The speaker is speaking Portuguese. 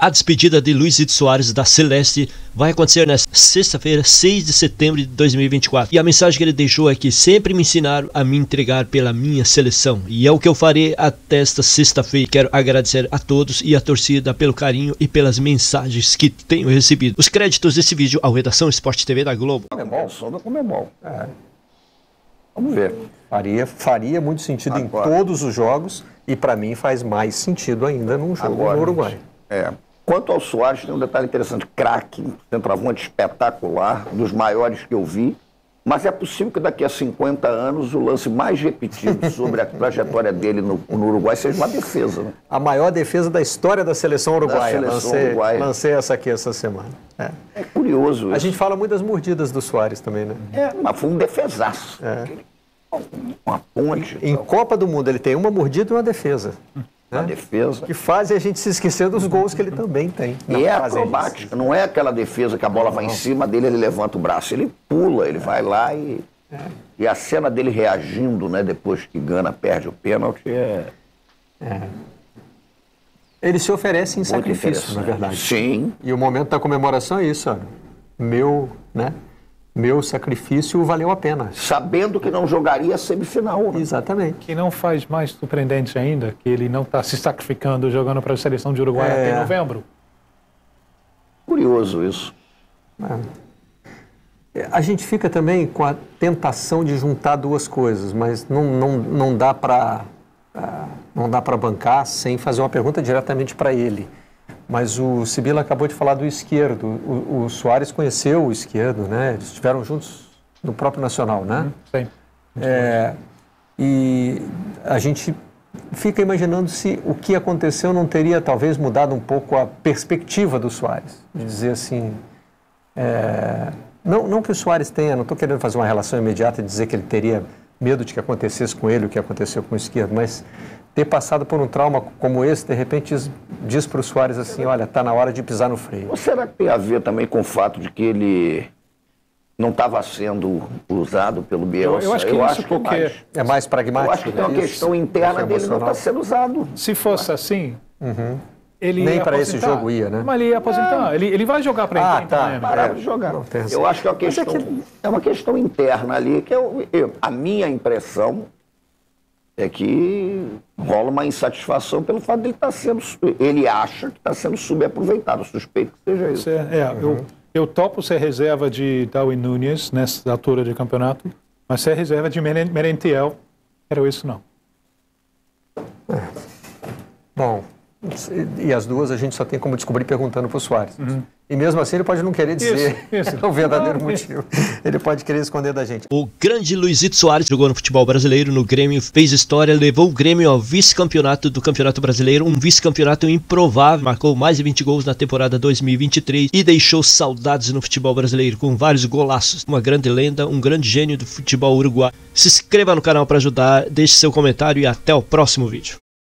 A despedida de Luizito Soares da Celeste vai acontecer nesta sexta-feira, 6 de setembro de 2024. E a mensagem que ele deixou é que sempre me ensinaram a me entregar pela minha seleção. E é o que eu farei até esta sexta-feira. Quero agradecer a todos e a torcida pelo carinho e pelas mensagens que tenho recebido. Os créditos desse vídeo ao Redação Esporte TV da Globo. Comebol. Vamos ver. Faria muito sentido em todos os jogos e para mim faz mais sentido ainda num jogo no Uruguai. Quanto ao Soares, tem um detalhe interessante. Craque, centroavante espetacular, dos maiores que eu vi. Mas é possível que daqui a 50 anos o lance mais repetido sobre a trajetória dele no Uruguai seja uma defesa. Né? A maior defesa da história da seleção uruguaia. Lancei essa aqui essa semana. É curioso isso. A gente fala muito das mordidas do Soares também, né? Mas foi um defesaço. Uma ponte. Em Copa do Mundo ele tem uma mordida e uma defesa. Uma defesa. Que fazem a gente se esquecer dos gols que ele também tem. E é acrobática, não é aquela defesa que a bola vai em cima dele, ele levanta o braço, ele pula, ele vai lá e... E a cena dele reagindo, né, depois que Gana perde o pênalti Ele se oferece em sacrifício, na verdade. Sim. E o momento da comemoração é isso, Meu sacrifício valeu a pena. Sabendo que não jogaria a semifinal. Exatamente. Que não faz mais surpreendente ainda, que ele não está se sacrificando jogando para a seleção de Uruguai até novembro. Curioso isso. A gente fica também com a tentação de juntar duas coisas, mas não dá para bancar sem fazer uma pergunta diretamente para ele. Mas o Sibila acabou de falar do Izquierdo. O Soares conheceu o Izquierdo, né? Eles estiveram juntos no próprio Nacional, né? Sim. E a gente fica imaginando se o que aconteceu não teria talvez mudado um pouco a perspectiva do Soares. De dizer assim... Não que o Soares tenha... Não estou querendo fazer uma relação imediata e dizer que ele teria medo de que acontecesse com ele o que aconteceu com o Izquierdo, mas... ter passado por um trauma como esse, de repente diz para o Soares assim, olha, está na hora de pisar no freio. Ou será que tem a ver também com o fato de que ele não estava sendo usado pelo Bielsa? Eu acho que é mais pragmático. Eu acho que tem uma questão interna dele não está sendo usado. Se fosse assim, ele nem ia para aposentar. esse jogo ia, né? Mas ele ia aposentar. Ele vai jogar para Inter. Parar de jogar. Eu acho que é uma questão interna ali, que a minha impressão é que rola uma insatisfação pelo fato de ele estar sendo... Ele acha que está sendo subaproveitado. Suspeito que seja isso. Eu topo ser reserva de Darwin Núñez nessa altura de campeonato, mas ser reserva de Merentiel, quero isso não. Bom, e as duas a gente só tem como descobrir perguntando para o Soares. E mesmo assim ele pode não querer dizer o verdadeiro motivo. Ele pode querer esconder da gente. O grande Luizito Soares jogou no futebol brasileiro, no Grêmio, fez história, levou o Grêmio ao vice-campeonato do Campeonato Brasileiro, um vice-campeonato improvável, marcou mais de 20 gols na temporada 2023 e deixou saudades no futebol brasileiro, com vários golaços. Uma grande lenda, um grande gênio do futebol uruguaio. Se inscreva no canal para ajudar, deixe seu comentário e até o próximo vídeo.